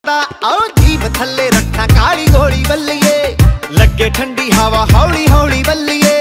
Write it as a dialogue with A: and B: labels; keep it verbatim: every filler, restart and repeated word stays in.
A: करता आओ जीभ थल्ले रखा काली घोड़ी बल्लिए, लगे ठंडी हवा हौली हौली बल्लिए।